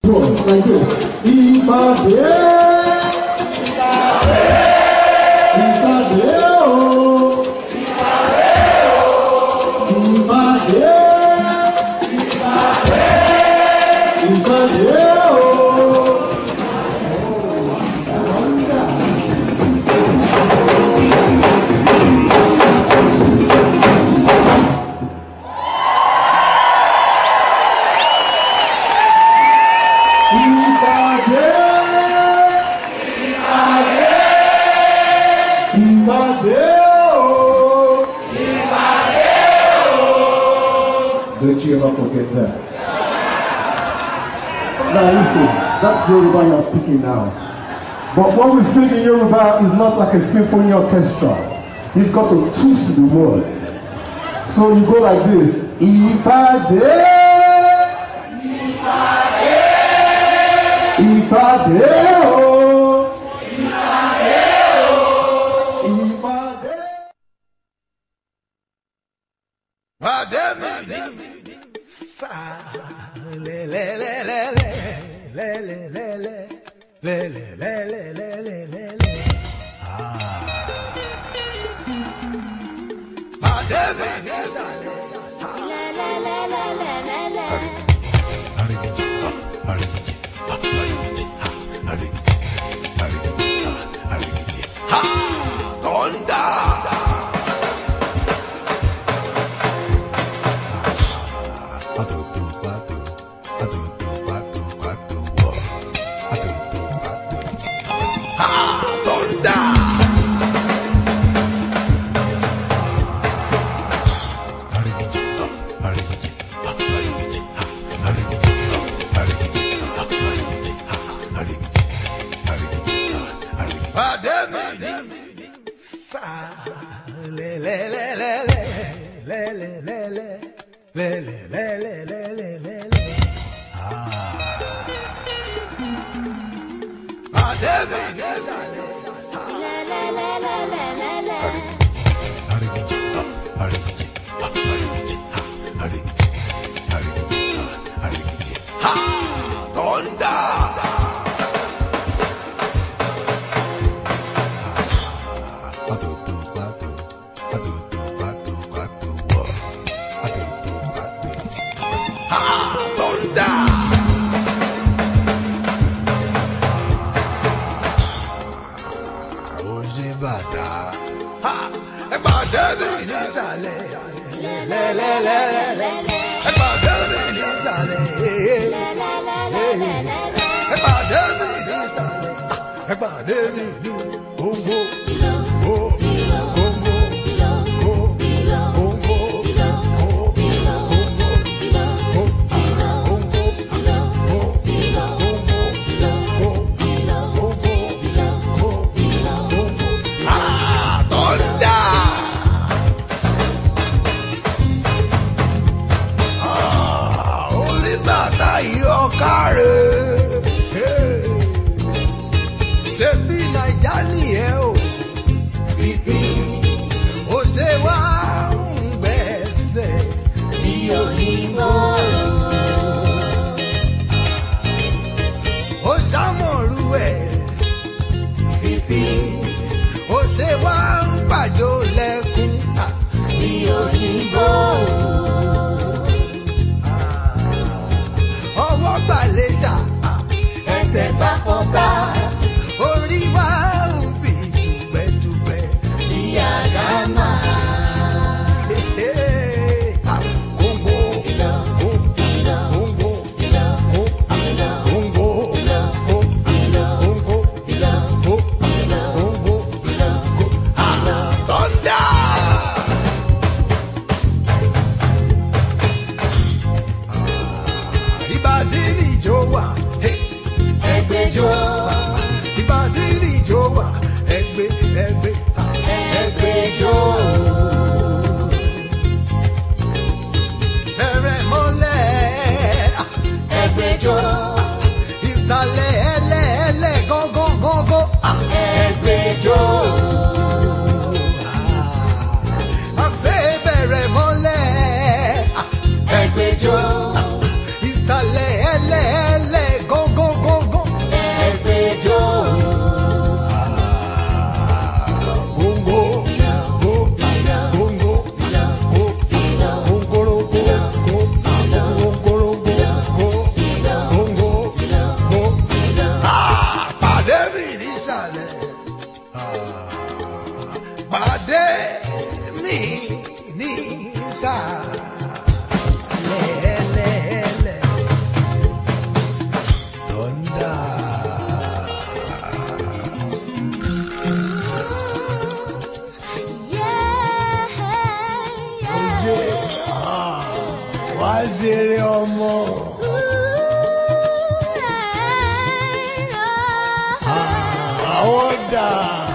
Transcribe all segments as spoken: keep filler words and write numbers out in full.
Like this. Ìpàdé. Ìpàdé o. Ìpàdé. Ìpàdé. Ìpàdé o. Don't you ever forget that. Now listen, that's Yoruba you're speaking now. But what we sing in Yoruba is not like a symphony orchestra. You've got to twist the words. So you go like this. Ìpàdé. Ìpàdé. Ìpàdé o. Ìpàdé o. Ìpàdé. Ìpàdé mi. Le le le le le le le le le le le le le le le le le ah pàdé mi ní sàlẹ̀ le le le le le le le arigiji arigiji arigiji arigiji arigiji arigiji ha thunder. ṣeré ọmọ. Àwọn dà.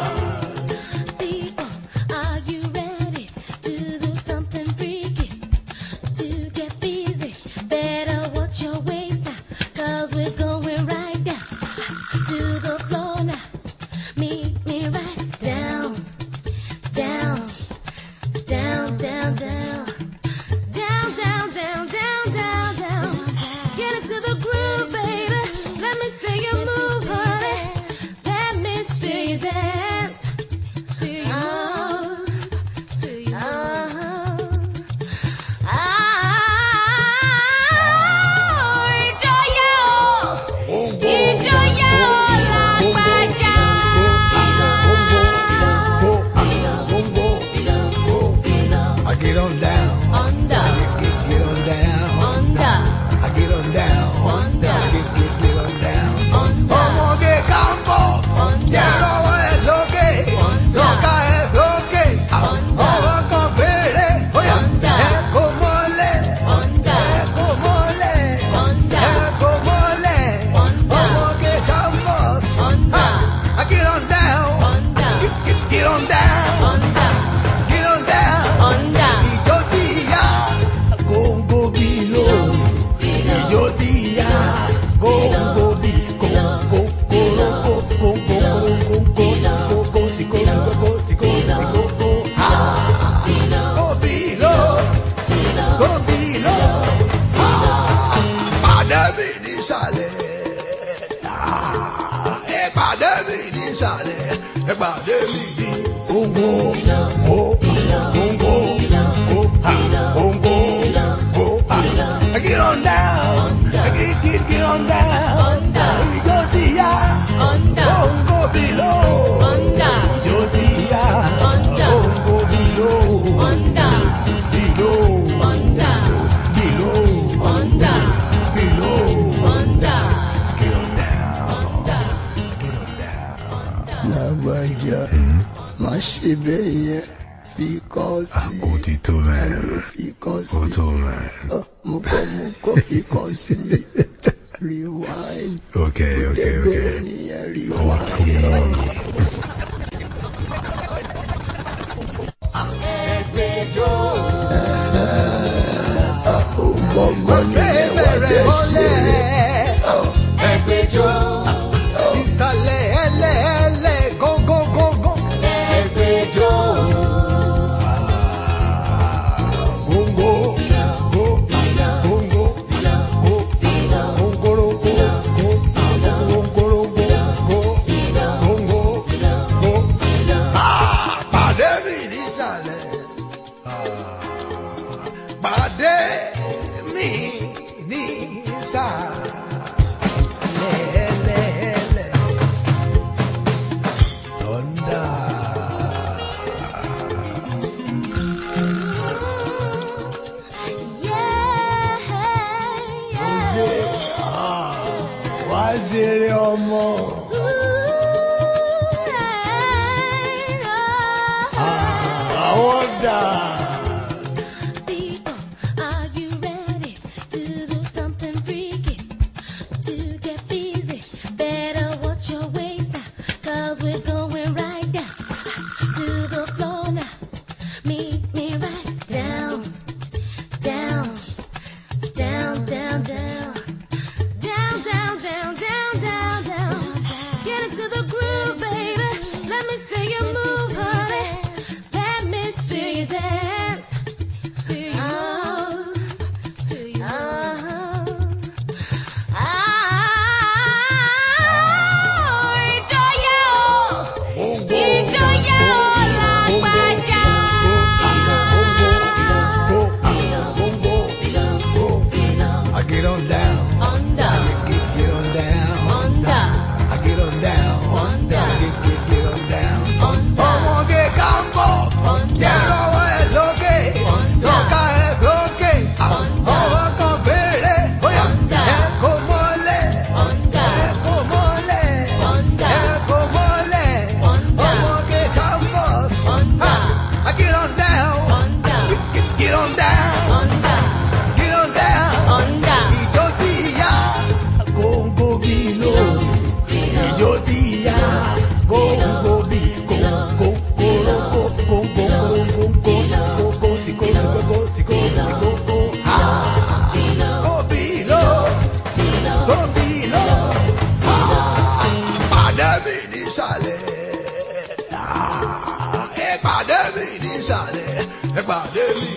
Lagbaja, má ṣe bẹ́ẹ̀ yẹn fi kàn sí. Òtítọ́ mẹ́rin. Mo fi kàn sí. Òtítọ́ mẹ́rin. Mo kọ́ mo kọ́ fi kàn sí. Rewind. Okay, okay, okay. Bẹ́ẹ̀ ni ẹ rewind. Ẹgbẹ́jọ́. Gbọ́ngbọ́n ni ẹ wá dẹ́ ṣe. Ẹgbẹ́jọ́. Ìsàlẹ̀ ẹlẹ́ẹ̀lẹ́ gógógógó. Ẹgbẹ́jọ́. Gógó gó gógó gó gógórógó gó gógórógó gó gógó gó. Pàdé mi nísàlẹ̀. Pàdé mi nísàlẹ̀. Ṣeré ọmọ. Àwọn dà. Ah pàdé mi.